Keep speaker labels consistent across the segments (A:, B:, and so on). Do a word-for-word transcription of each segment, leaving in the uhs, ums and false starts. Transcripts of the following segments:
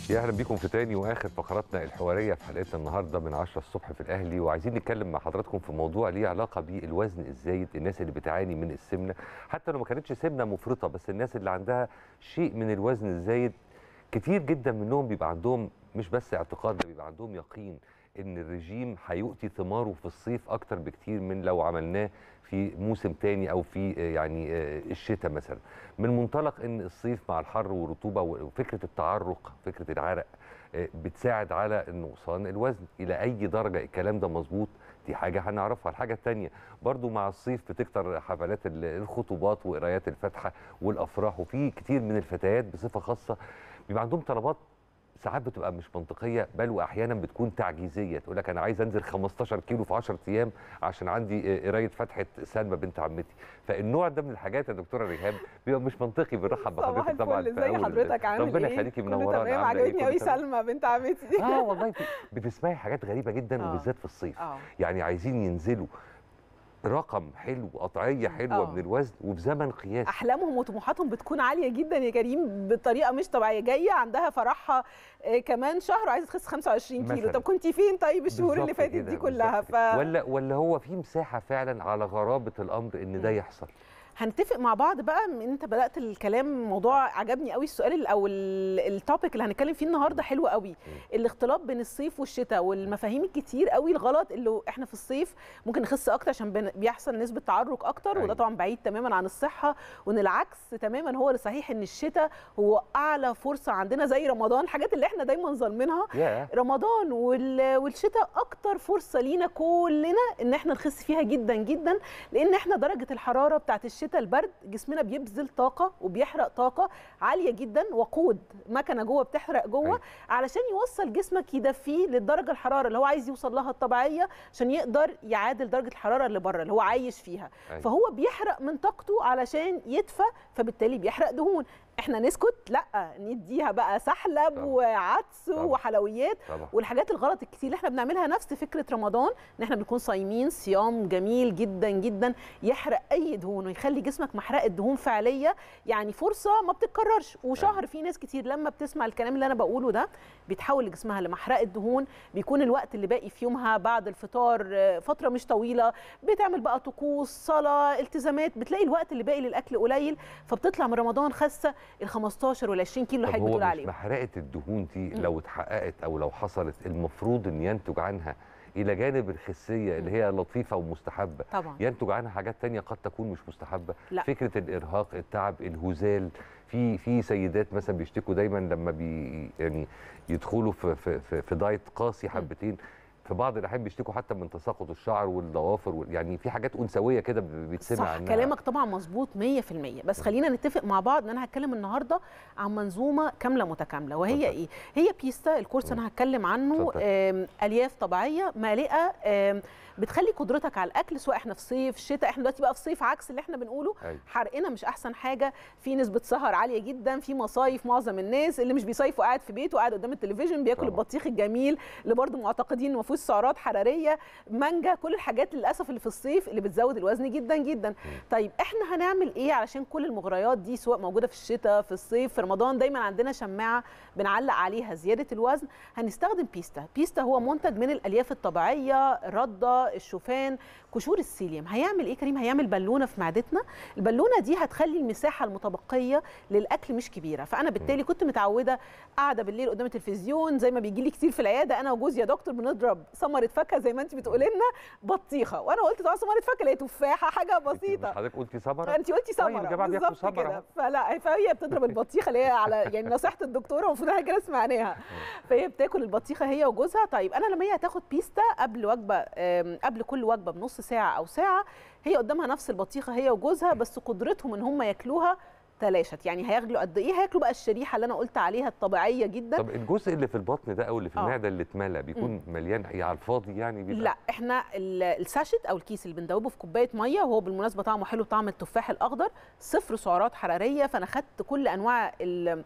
A: يا اهلا بيكم في تاني واخر فقراتنا الحواريه في حلقتنا النهارده من عشرة الصبح في الاهلي، وعايزين نتكلم مع حضراتكم في موضوع ليه علاقه بالوزن الزايد، الناس اللي بتعاني من السمنه حتى لو ما كانتش سمنه مفرطه، بس الناس اللي عندها شيء من الوزن الزايد كتير جدا منهم بيبقى عندهم مش بس اعتقاد، ده بيبقى عندهم يقين ان الرجيم هيؤتي ثماره في الصيف اكتر بكتير من لو عملناه في موسم تاني او في يعني الشتاء مثلا، من منطلق ان الصيف مع الحر والرطوبه وفكره التعرق، فكره العرق بتساعد على نقصان الوزن. الى اي درجه الكلام ده مظبوط دي حاجه هنعرفها. الحاجه الثانيه برضو مع الصيف بتكتر حفلات الخطوبات وقرايات الفاتحه والافراح، وفي كتير من الفتيات بصفه خاصه بيبقى عندهم طلبات ساعات بتبقى مش منطقيه، بل واحيانا بتكون تعجيزيه، تقول لك انا عايز انزل خمستاشر كيلو في عشرة ايام عشان عندي قرايه فتحه سلمى بنت عمتي. فالنوع ده من الحاجات يا دكتوره ريهام بيبقى مش منطقي. بنرحب بحضرتك طبعا في
B: ازي حضرتك عامل ايه؟
A: ربنا يخليكي منورانا.
B: تمام، عجبتني قوي سلمى بنت عمتي.
A: اه والله بتسمعي حاجات غريبه جدا
B: آه.
A: وبالذات في الصيف.
B: آه.
A: يعني عايزين ينزلوا رقم حلو، قطعيه حلوه أوه. من الوزن وفي زمن قياسي.
B: احلامهم وطموحاتهم بتكون عاليه جدا يا كريم بطريقه مش طبيعيه، جايه عندها فرحها كمان شهر وعايزه تخس خمسة وعشرين كيلو مثلاً. طب كنت فين طيب الشهور اللي فاتت دي كلها؟
A: ف... ولا ولا هو في مساحه فعلا على غرابه الامر ان ده يحصل؟
B: هنتفق مع بعض بقى. من انت بدات الكلام موضوع عجبني قوي، السؤال او التوبيك اللي هنتكلم فيه النهارده حلو قوي. الاختلاط بين الصيف والشتاء والمفاهيم الكتير قوي الغلط، اللي احنا في الصيف ممكن نخس اكتر عشان بيحصل نسبه تعرق اكتر، وده طبعا بعيد تماما عن الصحه، وان العكس تماما هو اللي صحيح، ان الشتاء هو اعلى فرصه عندنا زي رمضان، الحاجات اللي احنا دايما ظالمينها. yeah. رمضان والشتاء اكتر فرصه لينا كلنا ان احنا نخس فيها جدا جدا، لان احنا درجه الحراره بتاعت الشتاء البرد جسمنا بيبذل طاقه وبيحرق طاقه عاليه جدا، وقود مكنه جوه بتحرق جوه أي. علشان يوصل جسمك يدفيه للدرجه الحراره اللي هو عايز يوصل لها الطبيعيه، عشان يقدر يعادل درجه الحراره اللي بره اللي هو عايش فيها. أي. فهو بيحرق من طاقته علشان يدفى، فبالتالي بيحرق دهون. احنا نسكت؟ لا، نديها بقى سحلب طبعا. وعدس طبعا. وحلويات طبعا. والحاجات الغلط الكتير اللي احنا بنعملها. نفس فكره رمضان، ان احنا بنكون صايمين صيام جميل جدا جدا يحرق اي دهون ويخلي جسمك محرقه دهون فعليه، يعني فرصه ما بتتكررش. وشهر في ناس كتير لما بتسمع الكلام اللي انا بقوله ده بيتحول لجسمها لمحرقه دهون، بيكون الوقت اللي باقي في يومها بعد الفطار فتره مش طويله، بتعمل بقى طقوس صلاه التزامات، بتلاقي الوقت اللي باقي للاكل قليل، فبتطلع من رمضان خاسه ال خمستاشر وال عشرين كيلو اللي حضرتك بتقول عليهم.
A: محرقه الدهون دي لو اتحققت او لو حصلت، المفروض ان ينتج عنها الى جانب الخسيه اللي هي لطيفه ومستحبه
B: طبعا
A: ينتج عنها حاجات تانية قد تكون مش مستحبه.
B: لا.
A: فكره الارهاق، التعب، الهزال. في في سيدات مثلا بيشتكوا دايما لما بي يعني يدخلوا في في في, في دايت قاسي حبتين، في بعض الاحيان بيشتكوا حتى من تساقط الشعر والضوافر، يعني في حاجات انثويه كده بيتسمع
B: صح
A: عنها.
B: كلامك طبعا مظبوط مية في المية، بس خلينا نتفق مع بعض ان انا هتكلم النهارده عن منظومه كامله متكامله، وهي صدق. ايه هي بيستا الكورس انا هتكلم عنه. الياف طبيعيه مالئه بتخلي قدرتك على الاكل، سواء احنا في صيف شتاء. احنا دلوقتي بقى في صيف، عكس اللي احنا بنقوله. أي. حرقنا مش احسن حاجه، في نسبه سهر عاليه جدا، في مصايف. معظم الناس اللي مش بيصيفوا قاعد في بيته وقاعد قدام التلفزيون بياكل طبعا. البطيخ الجميل اللي برضه معتقدين انه ما فيهوش سعرات حراريه، مانجا، كل الحاجات للاسف اللي في الصيف اللي بتزود الوزن جدا جدا. م. طيب احنا هنعمل ايه علشان كل المغريات دي سواء موجوده في الشتاء في الصيف في رمضان دايما عندنا شماعه بنعلق عليها زياده الوزن؟ هنستخدم بيستا. بيستا هو منتج من الالياف الطبيعيه، الرده، الشوفان، قشور السيليوم. هيعمل ايه كريم؟ هيعمل بالونه في معدتنا. البالونه دي هتخلي المساحه المتبقيه للاكل مش كبيره، فانا بالتالي كنت متعوده قاعده بالليل قدام التلفزيون زي ما بيجي لي كتير في العياده، انا وجوزي يا دكتور بنضرب ثمره فاكهه زي ما انت بتقولي لنا بطيخه، وانا قلت طبعا ثمره فاكهه اللي هي تفاحه حاجه بسيطه.
A: حضرتك قلتي ثمره؟
B: انت قلتي ثمره بالظبط كده. فلا، فهي بتضرب البطيخه اللي هي على يعني نصيحه الدكتوره المفروض احنا كده سمعناها. فهي بتاكل البطيخه هي وجوزها. طيب انا لما هي هتاخد بيستا قبل وجبه، قبل كل وجبه بنص ساعه او ساعه، هي قدامها نفس البطيخه هي وجوزها، بس قدرتهم ان هم ياكلوها تلاشت. يعني هياكلوا قد ايه؟ هياكلوا بقى الشريحه اللي انا قلت عليها الطبيعيه جدا.
A: طب الجزء اللي في البطن ده او اللي في المعده اللي اتملى بيكون م. مليان ايه على الفاضي يعني بيبقى؟
B: لا، احنا الساشيت او الكيس اللي بندوبه في كوبايه ميه، وهو بالمناسبه طعمه حلو، طعم التفاح الاخضر، صفر سعرات حراريه. فانا خدت كل انواع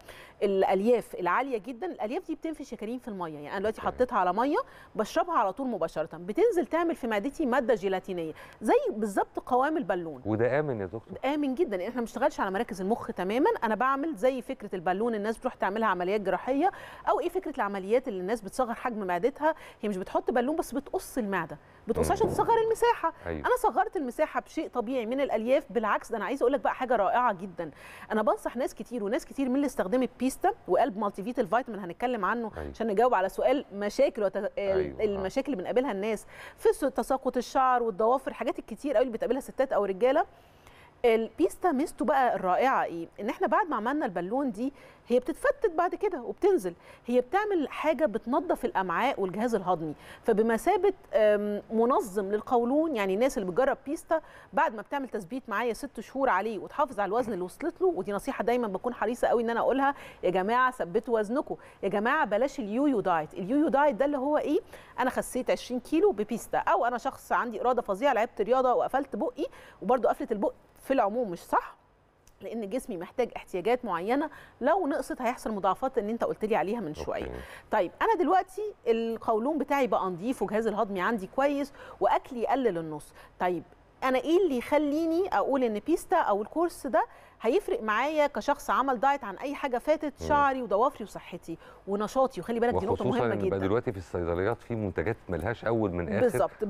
B: الالياف العاليه جدا. الالياف دي بتنفش يا كريم في الميه، يعني انا دلوقتي حطيتها على ميه بشربها على طول مباشره، بتنزل تعمل في معدتي ماده جيلاتينيه زي بالظبط قوام البالون.
A: وده امن يا دكتور؟
B: امن جدا، احنا ما بنشتغلش على مراكز المخ تماما. انا بعمل زي فكره البالون الناس بتروح تعملها عمليات جراحيه، او ايه فكره العمليات اللي الناس بتصغر حجم معدتها. هي مش بتحط بالون بس، بتقص المعده، بتقص عشان تصغر المساحه.
A: أيوة.
B: انا صغرت المساحه بشيء طبيعي من الالياف. بالعكس ده انا عايزه اقول لك بقى حاجه رائعه جدا. انا بنصح ناس كتير وناس كتير من اللي استخدمت بيستا وقلب مالتي فيت الفيتامين هنتكلم عنه.
A: أيوة.
B: عشان نجاوب على سؤال مشاكل وت...
A: أيوة.
B: المشاكل اللي بنقابلها الناس في تساقط الشعر والضوافر، الحاجات الكتير قوي اللي بتقابلها ستات او رجاله. البيستا ميزته بقى الرائعه ايه؟ ان احنا بعد ما عملنا البالون دي هي بتتفتت بعد كده وبتنزل. هي بتعمل حاجه بتنظف الامعاء والجهاز الهضمي، فبمثابه منظم للقولون. يعني الناس اللي بتجرب بيستا بعد ما بتعمل تثبيت معايا ست شهور عليه وتحافظ على الوزن اللي وصلت له، ودي نصيحه دايما بكون حريصه قوي ان انا اقولها، يا جماعه ثبتوا وزنكم، يا جماعه بلاش اليويو دايت. اليويو دايت ده اللي هو ايه؟ انا خسيت عشرين كيلو ببيستا، او انا شخص عندي اراده فظيعه لعبت رياضه وقفلت بقي، وبرده قفله البق في العموم مش صح، لان جسمي محتاج احتياجات معينه، لو نقصت هيحصل مضاعفات اللي انت قلت لي عليها من شويه.
A: أوكي.
B: طيب انا دلوقتي القولون بتاعي بقى نضيف وجهاز الهضمي عندي كويس واكلي يقلل النص. طيب انا ايه اللي يخليني اقول ان بيستا او الكورس ده هيفرق معايا كشخص عمل دايت عن اي حاجه فاتت؟ شعري وضوافري وصحتي ونشاطي. وخلي بالك دي نقطه مهمه جدا.
A: وخصوصا دلوقتي في الصيدليات في منتجات ملهاش اول من اخر،
B: بالظبط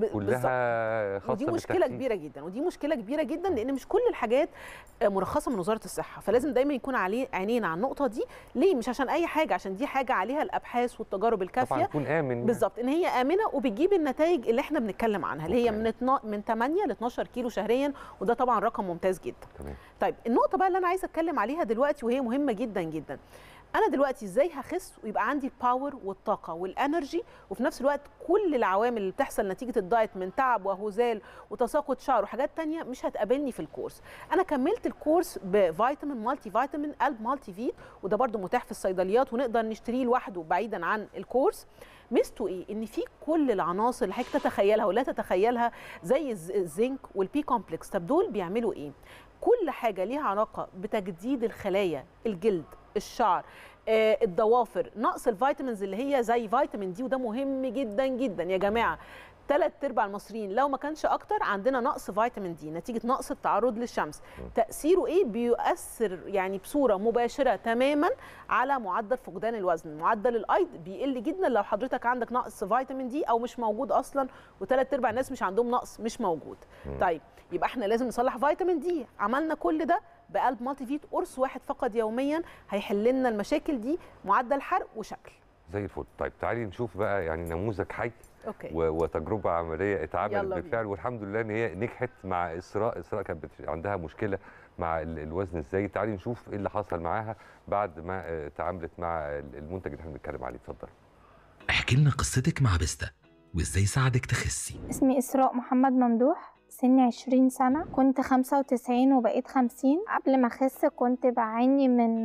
A: كلها خاصه
B: ودي مشكله
A: بالتخسيس.
B: كبيره جدا، ودي مشكله كبيره جدا، لان مش كل الحاجات مرخصه من وزاره الصحه، فلازم دايما يكون عليه عينينا على النقطه دي. ليه؟ مش عشان اي حاجه، عشان دي حاجه عليها الابحاث والتجارب الكافيه
A: طبعا يكون امن
B: بالظبط، ان هي امنه وبتجيب النتائج اللي احنا بنتكلم عنها، اللي هي
A: أوكي.
B: من اتنا... من ثمانية ل اتناشر كيلو شهريا، وده طبعا رقم ممتاز جدا.
A: تمام.
B: طيب النقطه بقى اللي انا عايزه اتكلم عليها دلوقتي وهي مهمه جدا جدا، انا دلوقتي ازاي هخس ويبقى عندي الباور والطاقه والانرجي، وفي نفس الوقت كل العوامل اللي بتحصل نتيجه الدايت من تعب وهزال وتساقط شعر وحاجات تانية مش هتقابلني في الكورس. انا كملت الكورس بفيتامين مالتي فيتامين قلب مالتي فيت، وده برده متاح في الصيدليات ونقدر نشتريه لوحده بعيدا عن الكورس. ميزته ايه؟ ان في كل العناصر اللي حضرتك تتخيلها ولا تتخيلها، زي الزنك والبي كومبلكس. طب دول بيعملوا ايه؟ كل حاجه ليها علاقه بتجديد الخلايا، الجلد، الشعر، آه، الضوافر، نقص الفيتامينز اللي هي زي فيتامين دي، وده مهم جدا جدا يا جماعه. ثلاث ارباع المصريين لو ما كانش اكتر عندنا نقص فيتامين دي نتيجه نقص التعرض للشمس. تاثيره ايه؟ بيؤثر يعني بصوره مباشره تماما على معدل فقدان الوزن، معدل الايض بيقل جدا لو حضرتك عندك نقص فيتامين دي او مش موجود اصلا، وثلاث ارباع الناس مش عندهم نقص مش موجود. طيب يبقى احنا لازم نصلح فيتامين دي. عملنا كل ده بقلب مالتي فيت، قرص واحد فقط يوميا هيحل لنا المشاكل دي، معدل حرق وشكل
A: زي الفل. طيب تعالي نشوف بقى يعني نموذج حي
B: أوكي.
A: وتجربه عمليه اتعملت بالفعل، والحمد لله ان هي نجحت مع اسراء. اسراء كانت عندها مشكله مع الوزن الزايد. تعالي نشوف ايه اللي حصل معاها بعد ما تعاملت مع المنتج اللي احنا بنتكلم عليه. اتفضل.
C: احكي لنا قصتك مع بيستا وازاي ساعدك تخسي.
D: اسمي اسراء محمد ممدوح، سني عشرين سنة، كنت خمسة وتسعين وبقيت خمسين. قبل ما اخس كنت بعاني من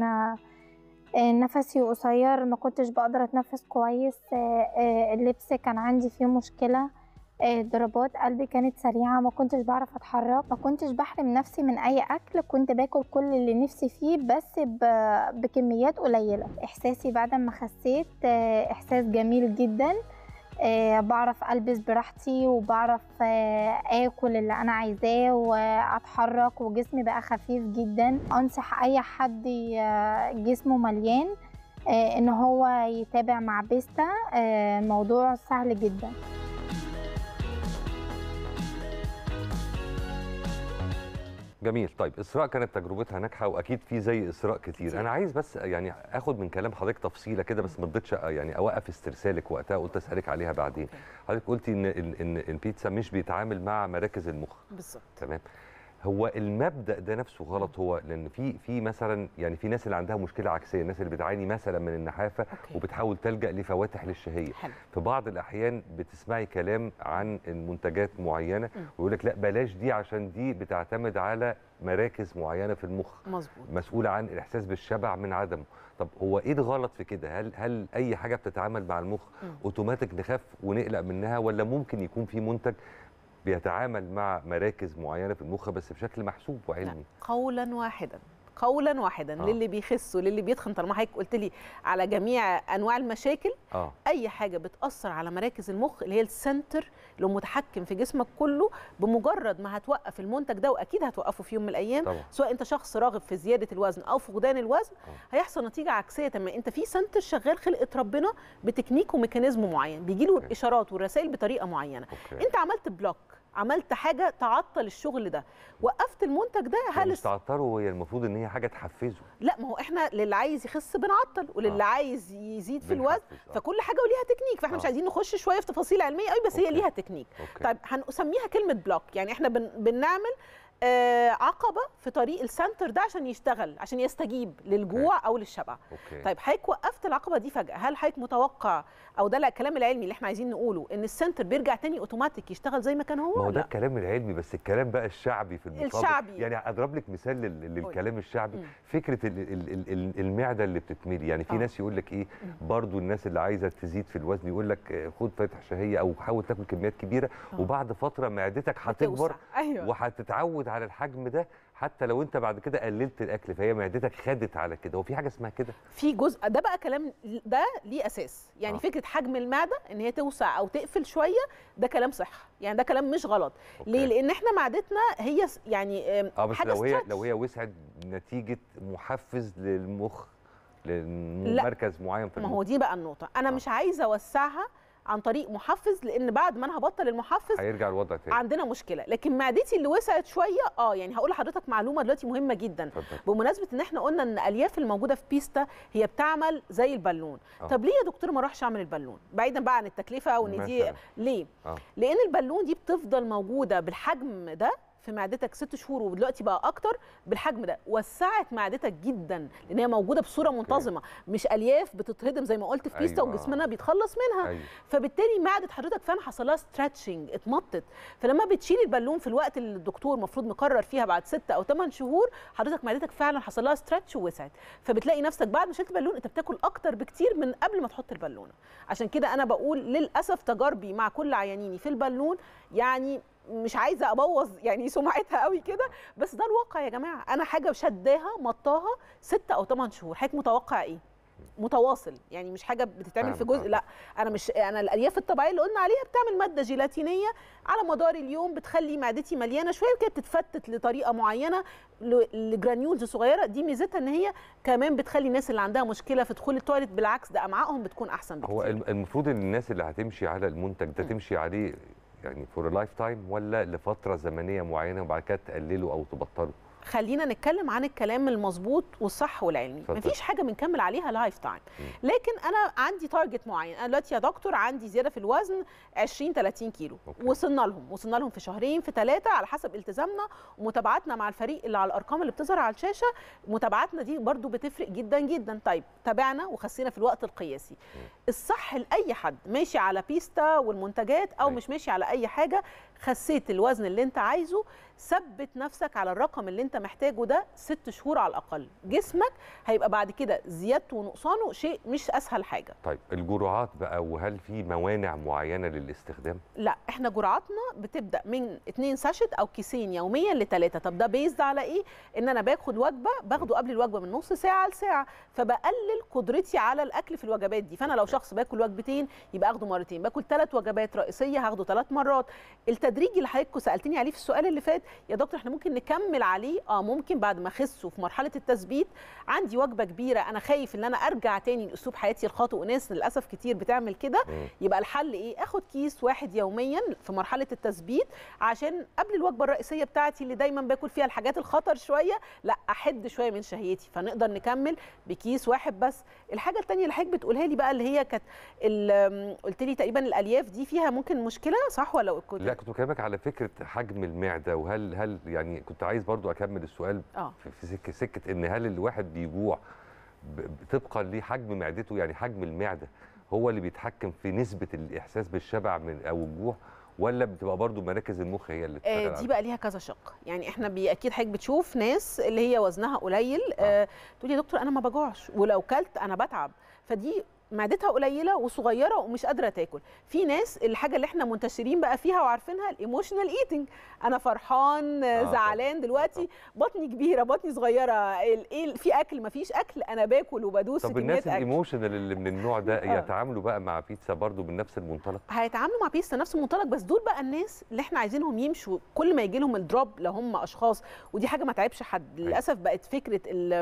D: نفسي قصير، ما كنتش بقدر اتنفس كويس، اللبس كان عندي فيه مشكلة، ضربات قلبي كانت سريعة، ما كنتش بعرف اتحرك، ما كنتش بحرم نفسي من اي اكل، كنت باكل كل اللي نفسي فيه بس بكميات قليلة. احساسي بعد ما خسيت احساس جميل جدا، أه بعرف ألبس براحتي، وبعرف أه آكل اللي أنا عايزاه وأتحرك، وجسمي بقى خفيف جدا. أنصح أي حد جسمه مليان أه إن هو يتابع مع بيستا، أه موضوع سهل جدا.
A: جميل. طيب اسراء كانت تجربتها ناجحه، واكيد في زي اسراء كتير.
B: كتير.
A: انا عايز بس يعني اخد من كلام حضرتك تفصيله كده، بس ما رضيتش يعني اوقف استرسالك وقتها، قلت اسالك عليها بعدين. حضرتك قلتي ان ان البيتزا مش بيتعامل مع مراكز المخ.
B: بالظبط.
A: تمام. هو المبدا ده نفسه غلط، هو لان في في مثلا يعني في ناس اللي عندها مشكله عكسيه، الناس اللي بتعاني مثلا من النحافه
B: أوكي.
A: وبتحاول تلجا لفواتح للشهيه.
B: حلو.
A: في بعض الاحيان بتسمعي كلام عن المنتجات معينه ويقول لك لا بلاش دي عشان دي بتعتمد على مراكز معينه في المخ،
B: مظبوط،
A: مسؤوله عن الاحساس بالشبع من عدمه. طب هو ايه الغلط في كده؟ هل هل اي حاجه بتتعامل مع المخ
B: م.
A: اوتوماتيك نخاف ونقلق منها، ولا ممكن يكون في منتج بيتعامل مع مراكز معينه في المخ بس بشكل محسوب وعلمي؟
B: لا. قولا واحدا قولا واحدا
A: آه.
B: للي بيخس وللي بيتخن، طالما حضرتك قلت لي على جميع انواع المشاكل،
A: اه
B: اي حاجه بتاثر على مراكز المخ اللي هي السنتر اللي متحكم في جسمك كله، بمجرد ما هتوقف المنتج ده، واكيد هتوقفه في يوم من الايام
A: طبعا.
B: سواء انت شخص راغب في زياده الوزن او فقدان الوزن،
A: آه.
B: هيحصل نتيجه عكسيه تماما. انت في سنتر شغال خلقه ربنا بتكنيك وميكانيزم معين، بيجي له الاشارات والرسائل بطريقه معينه.
A: أوكي.
B: انت عملت بلوك، عملت حاجه تعطل الشغل ده، وقفت المنتج ده، هل
A: مش تعطره، هي المفروض ان هي حاجه تحفزه.
B: لا، ما هو احنا للي عايز يخس بنعطل، وللي
A: آه.
B: عايز يزيد في الوزن،
A: بنحفز، آه.
B: فكل حاجه وليها تكنيك، فاحنا
A: آه.
B: مش عايزين نخش شويه في تفاصيل علميه قوي، بس
A: أوكي.
B: هي ليها تكنيك.
A: أوكي.
B: طيب هنسميها كلمه بلوك، يعني احنا بن بنعمل آه عقبه في طريق السنتر ده عشان يشتغل، عشان يستجيب للجوع او للشبع.
A: أوكي.
B: طيب حضرتك وقفت العقبه دي فجاه، هل حضرتك متوقع، او ده الكلام العلمي اللي احنا عايزين نقوله، ان السنتر بيرجع تاني اوتوماتيك يشتغل زي ما كان هو؟
A: ما هو ده
B: لا.
A: الكلام العلمي، بس الكلام بقى الشعبي في المقابل.
B: الشعبي.
A: يعني اضرب لك مثال لل- للكلام الشعبي.
B: مم.
A: فكره ال ال ال ال المعده اللي بتتملي، يعني في
B: آه.
A: ناس يقول لك ايه، برضو الناس اللي عايزه تزيد في الوزن يقول لك آه، خد فاتح شهيه او حاول تاكل كميات كبيره،
B: آه.
A: وبعد فتره معدتك هتكبر
B: بتوسع. ايوه.
A: وهتتعود على الحجم ده، حتى لو انت بعد كده قللت الاكل فهي معدتك خدت على كده. هو في حاجه اسمها كده؟
B: في جزء ده بقى كلام ده ليه اساس، يعني
A: آه.
B: آه. فكره حجم المعده ان هي توسع او تقفل شويه، ده كلام صح، يعني ده كلام مش غلط.
A: أوكي.
B: ليه؟ لان احنا معدتنا هي س- يعني آم،
A: اه بس
B: حاجه
A: لو هي
B: stretch.
A: لو هي وسعت نتيجه محفز للمخ، لمركز معين في
B: ما
A: المخ.
B: هو دي بقى النقطه، انا
A: آه.
B: آه. مش عايزه اوسعها عن طريق محفز، لان بعد ما انا هبطل المحفز
A: هيرجع الوضع تاني.
B: عندنا مشكله. لكن معدتي اللي وسعت شويه، اه يعني هقول لحضرتك معلومه دلوقتي مهمه جدا.
A: اتفضل.
B: بمناسبه ان احنا قلنا ان الالياف الموجوده في بيستا هي بتعمل زي البالون.
A: آه.
B: طب ليه يا دكتور ما اروحش اعمل البالون، بعيدا بقى عن التكلفه وان دي
A: مثلاً.
B: ليه؟
A: آه.
B: لان البالون دي بتفضل موجوده بالحجم ده في معدتك ست شهور، ودلوقتي بقى اكتر بالحجم ده، وسعت معدتك جدا لان هي موجوده بصوره منتظمه، مش الياف بتتهضم زي ما قلت في بيستا
A: أيوة.
B: وجسمنا بيتخلص منها.
A: أيوة.
B: فبالتالي معده حضرتك فعلا حصل لها ستريتشنج، اتمطت. فلما بتشيل البالون في الوقت اللي الدكتور المفروض مقرر فيها بعد ستة او ثمان شهور، حضرتك معدتك فعلا حصل لها ستريتش ووسعت، فبتلاقي نفسك بعد ما شلت البالون انت بتاكل اكتر بكتير من قبل ما تحط البالونه. عشان كده انا بقول للاسف تجاربي مع كل عيانيني في البالون، يعني مش عايزه ابوظ يعني سمعتها قوي كده، بس ده الواقع يا جماعه. انا حاجه شداها مطاها ستة او ثمان شهور، حضرتك متوقع ايه؟ متواصل، يعني مش حاجه بتتعمل في جزء، لا انا مش انا الالياف الطبيعيه اللي قلنا عليها بتعمل ماده جيلاتينيه على مدار اليوم بتخلي معدتي مليانه شويه، وكده بتتفتت لطريقه معينه لجرانيولز صغيره. دي ميزتها ان هي كمان بتخلي الناس اللي عندها مشكله في دخول التواليت بالعكس ده امعائهم بتكون احسن بكتير.
A: هو المفروض ان الناس اللي هتمشي على المنتج ده م. تمشي عليه يعني فور لايف تايم، ولا لفتره زمنيه معينه وبعد كده تقلله او تبطله؟
B: خلينا نتكلم عن الكلام المظبوط والصح والعلمي.
A: فتح.
B: مفيش حاجه بنكمل عليها لايف تايم، لكن انا عندي تارجت معين. انا دلوقتي يا دكتور عندي زياده في الوزن عشرين ثلاثين كيلو،
A: أوكي.
B: وصلنا لهم وصلنا لهم في شهرين في ثلاثه على حسب التزامنا ومتابعتنا مع الفريق اللي على الارقام اللي بتظهر على الشاشه. متابعتنا دي برضو بتفرق جدا جدا. طيب تابعنا وخسينا في الوقت القياسي. م. الصح لاي حد ماشي على بيستا والمنتجات او م. مش ماشي على اي حاجه، خسيت الوزن اللي انت عايزه، ثبت نفسك على الرقم اللي انت محتاجه ده ست شهور على الاقل. جسمك هيبقى بعد كده زيادته ونقصانه شيء مش اسهل حاجه.
A: طيب الجرعات بقى، وهل في موانع معينه للاستخدام؟
B: لا، احنا جرعاتنا بتبدا من اتنين ساشت او كيسين يوميا لثلاثه. طب ده بيزد على ايه؟ ان انا باخد وجبه، باخده قبل الوجبه من نص ساعه لساعه، فبقلل قدرتي على الاكل في الوجبات دي. فانا لو شخص باكل وجبتين يبقى اخده مرتين، باكل ثلاث وجبات رئيسيه هاخده ثلاث مرات. التدريج اللي حضرتك سالتني عليه في السؤال اللي فات يا دكتور احنا ممكن نكمل عليه، اه ممكن بعد ما اخس في مرحله التثبيت عندي وجبه كبيره انا خايف ان انا ارجع تاني لاسلوب حياتي الخاطئ، وناس للاسف كتير بتعمل كده. يبقى الحل ايه؟ اخد كيس واحد يوميا في مرحله التثبيت عشان قبل الوجبه الرئيسيه بتاعتي اللي دايما باكل فيها الحاجات الخطر شويه، لا احد شويه من شهيتي، فنقدر نكمل بكيس واحد بس. الحاجه الثانيه اللي حضرتك بتقولها لي بقى اللي هي كانت قلت لي تقريبا الالياف دي فيها ممكن مشكله، صح ولا كنت؟
A: لا كنت بكلمك على فكره حجم المعده، وهل هل يعني كنت عايز برضو اكمل السؤال
B: آه.
A: في سكه سكه ان هل الواحد بيجوع طبقا لحجم معدته، يعني حجم المعده هو اللي بيتحكم في نسبه الاحساس بالشبع من او الجوع، ولا بتبقى برضو مراكز المخ هي اللي
B: بتشتغل؟ آه دي بقى ليها كذا شق. يعني احنا بي اكيد حضرتك بتشوف ناس اللي هي وزنها قليل، آه. آه تقول يا دكتور انا ما بجوعش ولو كلت انا بتعب، فدي معدتها قليله وصغيره ومش قادره تاكل. في ناس الحاجه اللي احنا منتشرين بقى فيها وعارفينها الايموشنال ايتنج، انا فرحان آه زعلان دلوقتي، بطني كبيره بطني صغيره، ايه في اكل ما فيش اكل، انا باكل وبدوس.
A: طب الناس الايموشنال اللي من النوع ده آه. يتعاملوا بقى مع بيتزا برضو من نفس المنطلق؟
B: هيتعاملوا مع بيتزا نفس المنطلق، بس دول بقى الناس اللي احنا عايزينهم يمشوا كل ما يجي لهم الدروب لو هم اشخاص، ودي حاجه ما تعبش حد للاسف. بقت فكره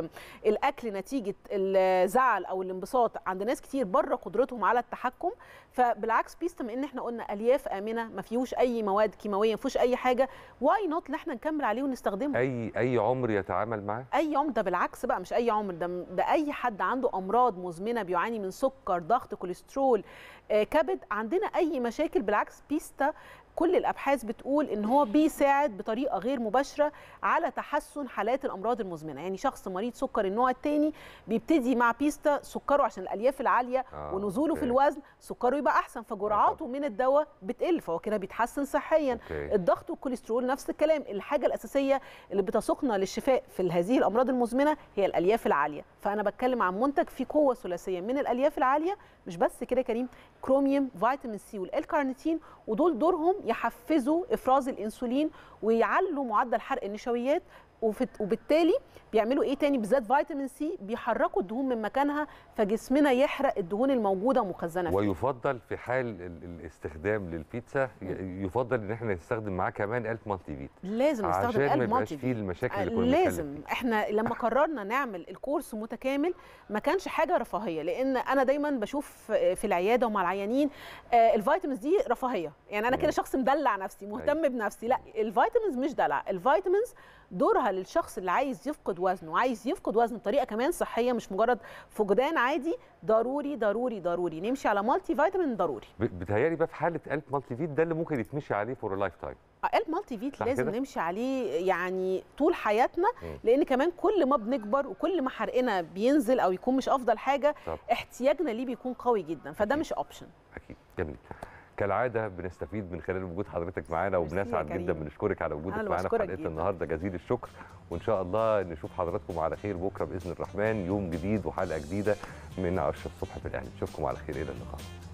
B: الاكل نتيجه الزعل او الانبساط عند ناس كتير بره قدرتهم على التحكم. فبالعكس بيستا ان احنا قلنا الياف امنه، ما فيهوش اي مواد كيماويه، ما فيهوش اي حاجه، واي نوت ان احنا نكمل عليه ونستخدمه.
A: اي اي عمر يتعامل معاه؟
B: اي عمر، ده بالعكس بقى مش اي عمر، ده ده اي حد عنده امراض مزمنه بيعاني من سكر، ضغط، كوليسترول، آه، كبد، عندنا اي مشاكل. بالعكس بيستا كل الابحاث بتقول ان هو بيساعد بطريقه غير مباشره على تحسن حالات الامراض المزمنه. يعني شخص مريض سكر النوع الثاني بيبتدي مع بيستا سكره عشان الالياف العاليه آه، ونزوله أوكي. في الوزن سكره يبقى احسن، فجرعاته آه. من الدواء بتقل، فهو كده بيتحسن صحيا. أوكي. الضغط والكوليسترول نفس الكلام. الحاجه الاساسيه اللي بتسوقنا للشفاء في هذه الامراض المزمنه هي الالياف العاليه. فانا بتكلم عن منتج فيه قوه ثلاثيه من الالياف العاليه. مش بس كده يا كريم، كروميوم، فيتامين سي والال-كارنيتين، ودول دورهم يحفزوا افراز الانسولين ويعلوا معدل حرق النشويات، وبالتالي بيعملوا ايه تاني؟ بالذات فيتامين سي بيحركوا الدهون من مكانها، فجسمنا يحرق الدهون الموجوده مخزنه فيه.
A: ويفضل في حال الاستخدام للبيتزا يفضل ان احنا نستخدم معاه كمان الف مالتي فيت.
B: لازم نستخدم الف مالتي فيت
A: عشان ما يبقاش فيه المشاكل اللي كنا
B: لازم. احنا لما قررنا نعمل الكورس متكامل ما كانش حاجه رفاهيه، لان انا دايما بشوف في العياده ومع العيانين الفيتامينز دي رفاهيه، يعني انا كده شخص مدلع نفسي مهتم أي. بنفسي. لا، الفيتامينز مش دلع، الفيتامينز دورها للشخص اللي عايز يفقد وزن وعايز يفقد وزن بطريقه كمان صحيه، مش مجرد فقدان عادي. ضروري ضروري ضروري نمشي على مالتي فيتامين ضروري.
A: بتهيألي بقى في حاله الف مالتي فيت ده اللي ممكن يتمشي عليه فور لايف تايم.
B: الف مالتي فيت لازم كده؟ نمشي عليه يعني طول حياتنا، لان كمان كل ما بنكبر وكل ما حرقنا بينزل او يكون مش افضل حاجه طب. احتياجنا ليه بيكون قوي جدا، فده أكيد. مش اوبشن.
A: اكيد. جميل. كالعاده بنستفيد من خلال وجود حضرتك معانا، وبنسعد جدا بنشكرك على وجودك معانا في حلقه النهارده. جزيل الشكر، وان شاء الله نشوف حضراتكم على خير بكره باذن الرحمن، يوم جديد وحلقه جديده من عشرة الصبح في الاهلي. نشوفكم على خير، الى اللقاء.